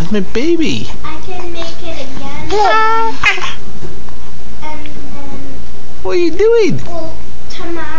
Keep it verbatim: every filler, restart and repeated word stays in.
That's my baby. I can make it again. And then... What are you doing? Well, tomorrow...